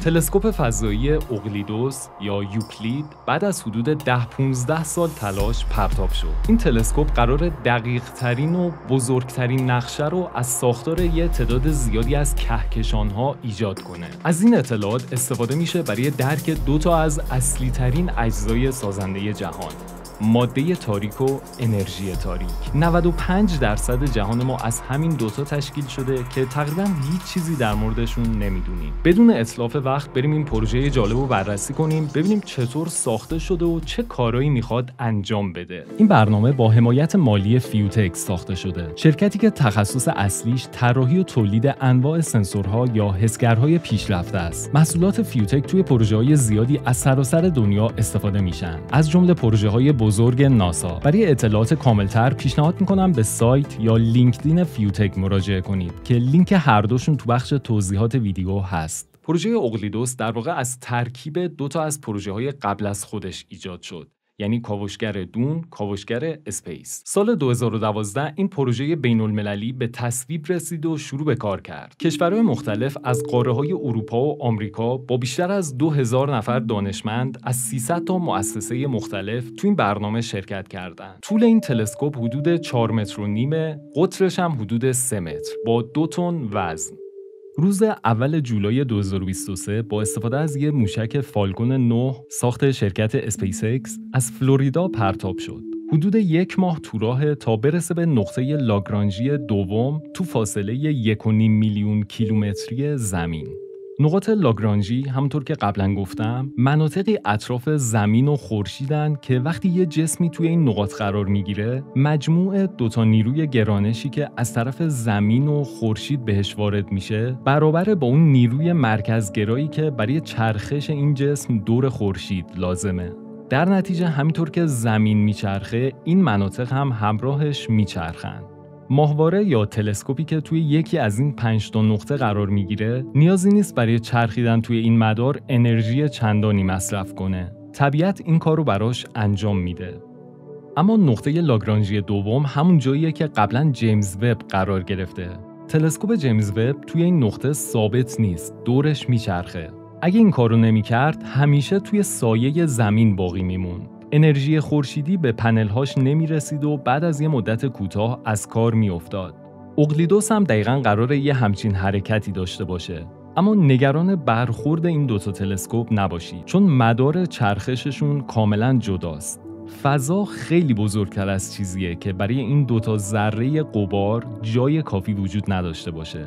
تلسکوپ فضایی اقلیدوس یا یوکلید بعد از حدود 10-15 سال تلاش پرتاب شد. این تلسکوپ قرار دقیق‌ترین و بزرگترین نقشه رو از ساختار یه تعداد زیادی از کهکشان‌ها ایجاد کنه. از این اطلاعات استفاده میشه برای درک دو تا از اصلی‌ترین اجزای سازنده جهان: ماده تاریک و انرژی تاریک. 95% جهان ما از همین دوتا تشکیل شده که تقریبا هیچ چیزی در موردشون نمیدونیم. بدون اتلاف وقت بریم این پروژه جالب رو بررسی کنیم، ببینیم چطور ساخته شده و چه کارایی میخواد انجام بده. این برنامه با حمایت مالی فیوتک ساخته شده، شرکتی که تخصص اصلیش طراحی و تولید انواع سنسورها یا حسگرهای پیشرفته است. محصولات فیوتک توی پروژه‌های زیادی از سراسر دنیا استفاده میشن، از جمله پروژه‌های بزرگ ناسا. برای اطلاعات کاملتر پیشنهاد میکنم به سایت یا لینکدین فیوتک مراجعه کنید که لینک هر دوشون تو بخش توضیحات ویدیو هست. پروژه اقلیدوس در واقع از ترکیب دو تا از پروژه‌های قبل از خودش ایجاد شد، یعنی کاوشگر دون، کاوشگر اسپیس. سال 2012 این پروژه بین‌المللی به تصویب رسید و شروع به کار کرد. کشورهای مختلف از قاره‌های اروپا و آمریکا با بیشتر از 2000 نفر دانشمند از 300 تا مؤسسه مختلف تو این برنامه شرکت کردند. طول این تلسکوپ حدود 4.5 متر، قطرش هم حدود 3 متر با 2 تن وزن. روز اول جولای 2023 با استفاده از یک موشک فالکون 9 ساخت شرکت اسپیس اکس از فلوریدا پرتاب شد. حدود 1 ماه تو راه تا برسه به نقطه لاگرانژی دوم تو فاصله 1.5 میلیون کیلومتری زمین. نقاط لاگرانژی همونطور که قبلا گفتم مناطقی اطراف زمین و خورشیدن که وقتی یه جسمی توی این نقاط قرار میگیره مجموع دوتا نیروی گرانشی که از طرف زمین و خورشید بهش وارد میشه برابر با اون نیروی مرکزگرایی که برای چرخش این جسم دور خورشید لازمه. در نتیجه همینطور که زمین میچرخه این مناطق هم همراهش میچرخن. ماهواره یا تلسکوپی که توی یکی از این 5 تا نقطه قرار میگیره نیازی نیست برای چرخیدن توی این مدار انرژی چندانی مصرف کنه. طبیعت این کار رو براش انجام میده. اما نقطه لاگرانژی دوم همون جاییه که قبلا جیمز وب قرار گرفته. تلسکوپ جیمز وب توی این نقطه ثابت نیست، دورش میچرخه. اگه این کارو نمیکرد همیشه توی سایه زمین باقی میمون. انرژی خورشیدی به پنل‌هاش نمی‌رسید و بعد از یه مدت کوتاه از کار می‌افتاد. اقلیدوس هم دقیقاً قراره یه همچین حرکتی داشته باشه. اما نگران برخورد این دوتا تلسکوپ نباشید، چون مدار چرخششون کاملاً جداست. فضا خیلی بزرگتر از چیزیه که برای این دوتا ذره غبار جای کافی وجود نداشته باشه.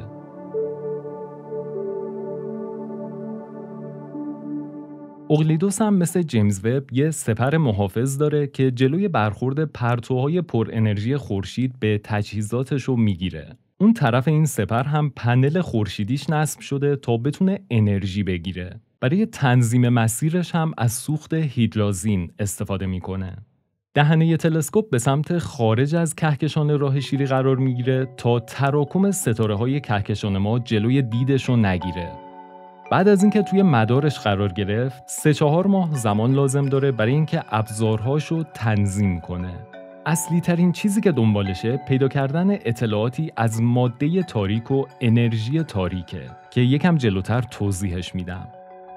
اقلیدوس هم مثل جیمز وب یه سپر محافظ داره که جلوی برخورد پرتوهای پر انرژی خورشید به تجهیزاتش رو میگیره. اون طرف این سپر هم پنل خورشیدیش نصب شده تا بتونه انرژی بگیره. برای تنظیم مسیرش هم از سوخت هیدرازین استفاده میکنه. دهنه تلسکوپ به سمت خارج از کهکشان راه شیری قرار میگیره تا تراکم ستاره‌های کهکشان ما جلوی دیدش رو نگیره. بعد از اینکه توی مدارش قرار گرفت، 3-4 ماه زمان لازم داره برای اینکه ابزارهاشو تنظیم کنه. اصلی ترین چیزی که دنبالشه پیدا کردن اطلاعاتی از ماده تاریک و انرژی تاریکه که یکم جلوتر توضیحش میدم.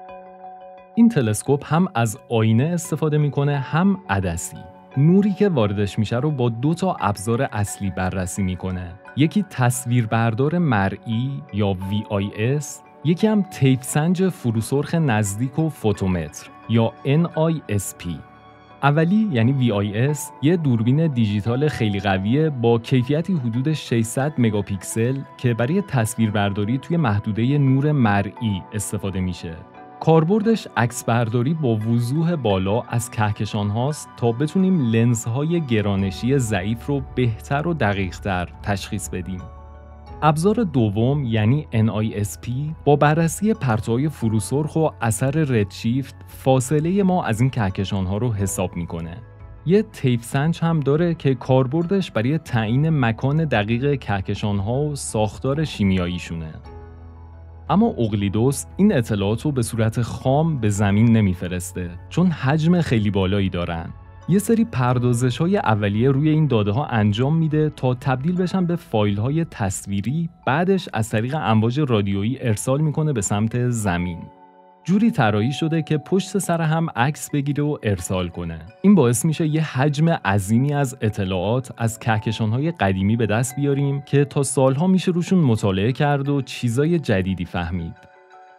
این تلسکوپ هم از آینه استفاده میکنه هم عدسی. نوری که واردش میشه رو با 2 تا ابزار اصلی بررسی میکنه. یکی تصویربردار مرئی یا VIS، یکی هم طیف سنج فروسرخ نزدیک و فوتومتر یا NISP. اولی یعنی VIS یه دوربین دیجیتال خیلی قویه با کیفیتی حدود 600 مگاپیکسل که برای تصویربرداری توی محدوده نور مرئی استفاده میشه. کاربردش عکسبرداری با وضوح بالا از کهکشان هاست تا بتونیم لنزهای گرانشی ضعیف رو بهتر و دقیق‌تر تشخیص بدیم. ابزار دوم یعنی NISP با بررسی پرتوهای فروسرخ و اثر ردشیفت فاصله ما از این کهکشان‌ها رو حساب میکنه. یه طیف سنج هم داره که کاربردش برای تعیین مکان دقیق کهکشان‌ها و ساختار شیمیاییشونه. اما اقلیدوس این اطلاعات رو به صورت خام به زمین نمیفرسته چون حجم خیلی بالایی دارن. یه سری پردازش‌های اولیه روی این داده‌ها انجام میده تا تبدیل بشن به فایل‌های تصویری، بعدش از طریق امواج رادیویی ارسال میکنه به سمت زمین. جوری طراحی شده که پشت سر هم عکس بگیره و ارسال کنه. این باعث میشه یه حجم عظیمی از اطلاعات از کهکشان‌های قدیمی به دست بیاریم که تا سالها میشه روشون مطالعه کرد و چیزای جدیدی فهمید.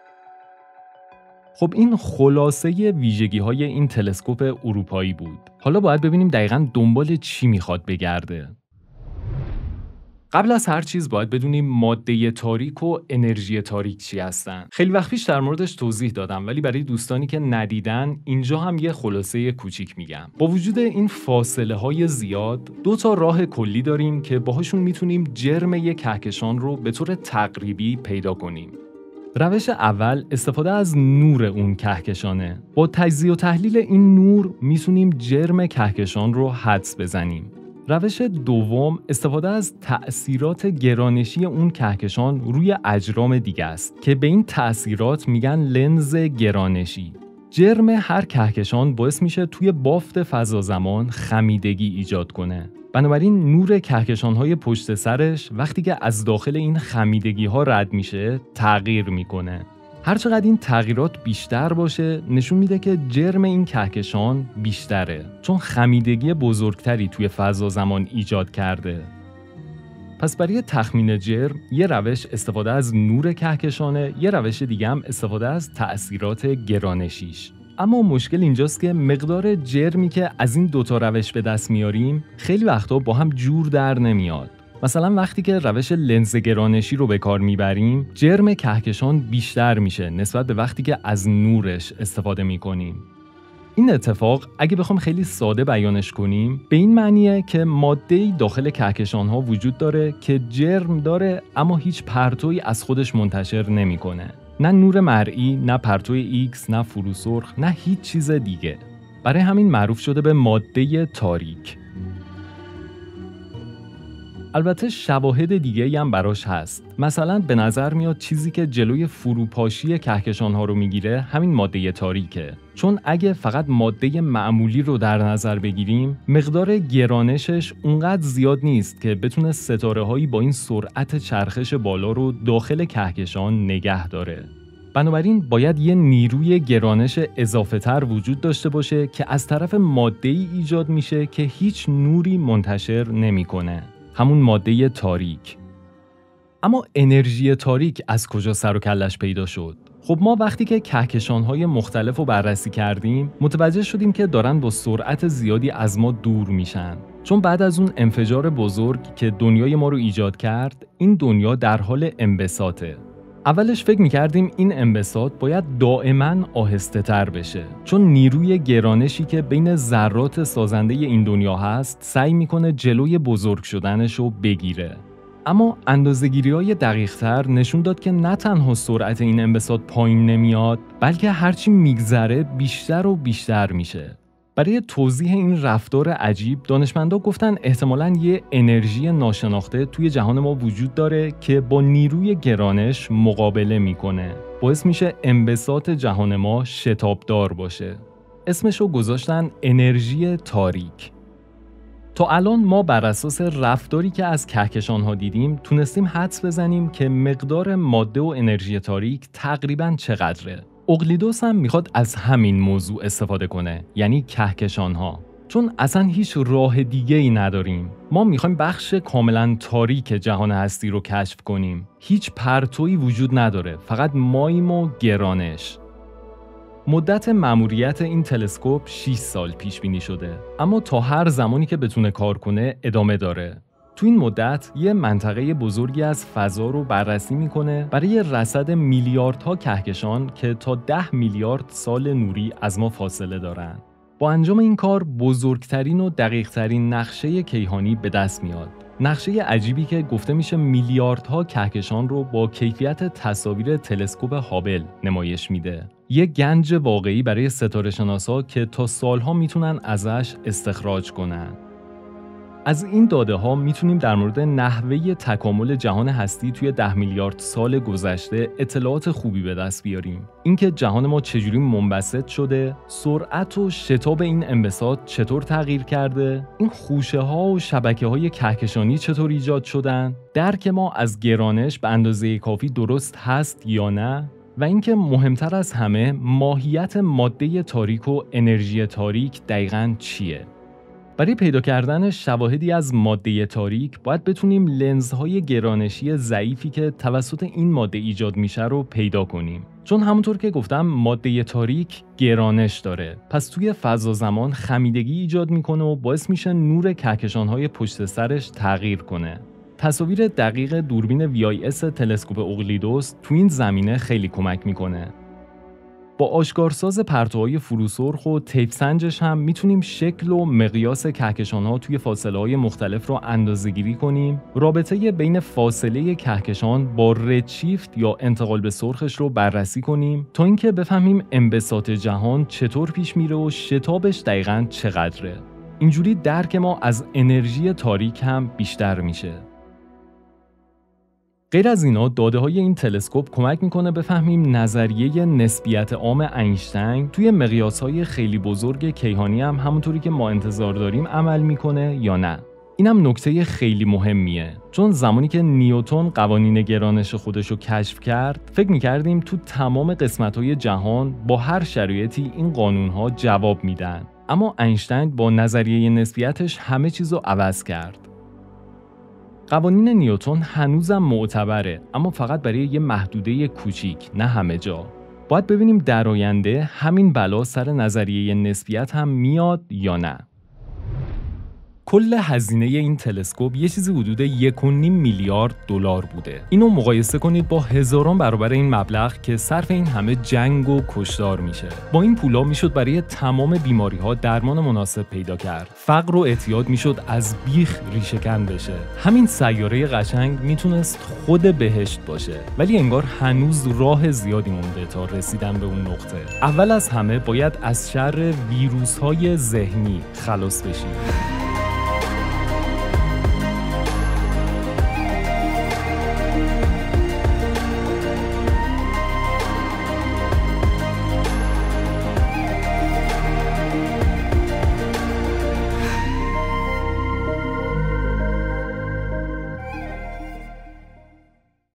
خب این خلاصه ویژگی‌های این تلسکوپ اروپایی بود. حالا باید ببینیم دقیقاً دنبال چی میخواد بگرده. قبل از هر چیز باید بدونیم ماده تاریک و انرژی تاریک چی هستن. خیلی وقت پیش در موردش توضیح دادم، ولی برای دوستانی که ندیدن اینجا هم یه خلاصه کوچیک میگم. با وجود این فاصله های زیاد، 2 راه کلی داریم که باهاشون میتونیم جرم یک کهکشان رو به طور تقریبی پیدا کنیم. روش اول استفاده از نور اون کهکشانه. با تجزیه و تحلیل این نور میتونیم جرم کهکشان رو حدس بزنیم. روش دوم استفاده از تأثیرات گرانشی اون کهکشان روی اجرام دیگه است که به این تأثیرات میگن لنز گرانشی. جرم هر کهکشان باعث میشه توی بافت فضا-زمان خمیدگی ایجاد کنه. بنابراین نور کهکشان‌های پشت سرش وقتی که از داخل این خمیدگی‌ها رد میشه تغییر میکنه. هر چقدر این تغییرات بیشتر باشه نشون میده که جرم این کهکشان بیشتره، چون خمیدگی بزرگتری توی فضا-زمان ایجاد کرده. پس برای تخمین جرم یه روش استفاده از نور کهکشانه، یه روش دیگه هم استفاده از تأثیرات گرانشیش. اما مشکل اینجاست که مقدار جرمی که از این 2 روش به دست میاریم خیلی وقتا با هم جور در نمیاد. مثلا وقتی که روش لنز گرانشی رو به کار میبریم، جرم کهکشان بیشتر میشه نسبت به وقتی که از نورش استفاده میکنیم. این اتفاق اگه بخوام خیلی ساده بیانش کنیم، به این معنیه که ماده‌ای داخل کهکشان‌ها وجود داره که جرم داره اما هیچ پرتویی از خودش منتشر نمیکنه. نه نور مرئی، نه پرتوی ایکس، نه فروسرخ، نه هیچ چیز دیگه. برای همین معروف شده به ماده تاریک. البته شواهد دیگه‌ای هم براش هست. مثلا به نظر میاد چیزی که جلوی فروپاشی کهکشان‌ها رو میگیره همین ماده تاریکه. چون اگه فقط ماده معمولی رو در نظر بگیریم، مقدار گرانشش اونقدر زیاد نیست که بتونه ستاره‌هایی با این سرعت چرخش بالا رو داخل کهکشان نگه داره. بنابراین باید یه نیروی گرانش اضافه تر وجود داشته باشه که از طرف ماده‌ای ایجاد میشه که هیچ نوری منتشر نمی‌کنه. همون ماده تاریک. اما انرژی تاریک از کجا سر و کلش پیدا شد؟ خب ما وقتی که کهکشان‌های مختلف رو بررسی کردیم، متوجه شدیم که دارن با سرعت زیادی از ما دور میشن. چون بعد از اون انفجار بزرگ که دنیای ما رو ایجاد کرد، این دنیا در حال انبساطه. اولش فکر می‌کردیم این انبساط باید دائما آهسته تر بشه، چون نیروی گرانشی که بین ذرات سازنده این دنیا هست سعی میکنه جلوی بزرگ شدنش رو بگیره. اما اندازه‌گیری‌های دقیق‌تر نشون داد که نه تنها سرعت این انبساط پایین نمیاد، بلکه هرچی میگذره بیشتر و بیشتر میشه. برای توضیح این رفتار عجیب، دانشمندا گفتن احتمالاً یه انرژی ناشناخته توی جهان ما وجود داره که با نیروی گرانش مقابله میکنه. باعث میشه انبساط جهان ما شتابدار باشه. اسمشو گذاشتن انرژی تاریک. تا الان ما بر اساس رفتاری که از کهکشان‌ها دیدیم تونستیم حدس بزنیم که مقدار ماده و انرژی تاریک تقریباً چقدره. اقلیدوس هم میخواد از همین موضوع استفاده کنه، یعنی کهکشان‌ها. چون اصلا هیچ راه دیگه‌ای نداریم. ما میخوایم بخش کاملا تاریک جهان هستی رو کشف کنیم. هیچ پرتویی وجود نداره، فقط ماییم و گرانش. مدت مأموریت این تلسکوپ 6 سال پیش بینی شده، اما تا هر زمانی که بتونه کار کنه ادامه داره. تو این مدت یه منطقه بزرگی از فضا رو بررسی میکنه برای رصد میلیاردها کهکشان که تا 10 میلیارد سال نوری از ما فاصله دارن. با انجام این کار بزرگترین و دقیقترین نقشه کیهانی به دست میاد. نقشه عجیبی که گفته میشه میلیاردها کهکشان رو با کیفیت تصاویر تلسکوپ هابل نمایش میده. یه گنج واقعی برای ستاره شناسا که تا سالها میتونن ازش استخراج کنن. از این داده ها میتونیم در مورد نحوه تکامل جهان هستی توی 10 میلیارد سال گذشته اطلاعات خوبی به دست بیاریم. اینکه جهان ما چجوری منبسط شده، سرعت و شتاب این انبساط چطور تغییر کرده، این خوشه ها و شبکه های کهکشانی چطور ایجاد شدن، درک ما از گرانش به اندازه کافی درست هست یا نه، و اینکه مهمتر از همه ماهیت ماده تاریک و انرژی تاریک دقیقاً چیه. برای پیدا کردن شواهدی از ماده تاریک باید بتونیم لنزهای گرانشی ضعیفی که توسط این ماده ایجاد میشه رو پیدا کنیم. چون همونطور که گفتم ماده تاریک گرانش داره، پس توی فضا زمان خمیدگی ایجاد میکنه و باعث میشه نور کهکشان‌های پشت سرش تغییر کنه. تصاویر دقیق دوربین VIS تلسکوپ اوگلیدوس تو این زمینه خیلی کمک میکنه. با آشکارساز پرتوهای فروسرخ و تیپ سنجش هم میتونیم شکل و مقیاس کهکشان‌ها توی فاصله‌های مختلف رو اندازه‌گیری کنیم. رابطه بین فاصله کهکشان با ردشیفت یا انتقال به سرخش رو بررسی کنیم تا اینکه بفهمیم انبساط جهان چطور پیش میره و شتابش دقیقاً چقدره. اینجوری درک ما از انرژی تاریک هم بیشتر میشه. غیر از اینا داده‌های این تلسکوپ کمک میکنه بفهمیم نظریه نسبیت عام اینشتین توی مقیاس‌های خیلی بزرگ کیهانی هم همونطوری که ما انتظار داریم عمل میکنه یا نه. اینم نکته خیلی مهمیه، چون زمانی که نیوتن قوانین گرانش خودش رو کشف کرد فکر میکردیم تو تمام قسمت‌های جهان با هر شرایطی این قانون‌ها جواب میدن، اما اینشتین با نظریه نسبیتش همه چیزو عوض کرد. قوانین نیوتن هنوزم معتبره، اما فقط برای یه محدوده کوچیک، نه همه جا. باید ببینیم در آینده همین بلا سر نظریه نسبیت هم میاد یا نه. کل هزینه این تلسکوپ یه چیزی حدود 1.5 میلیارد دلار بوده. اینو مقایسه کنید با هزاران برابر این مبلغ که صرف این همه جنگ و کشتار میشه. با این پولا میشد برای تمام بیماری‌ها درمان مناسب پیدا کرد. فقر و اعتیاد میشد از بیخ ریشه‌کن بشه. همین سیاره قشنگ میتونست خود بهشت باشه، ولی انگار هنوز راه زیادی مونده تا رسیدن به اون نقطه. اول از همه باید از شر ویروس‌های ذهنی خلاص بشیم.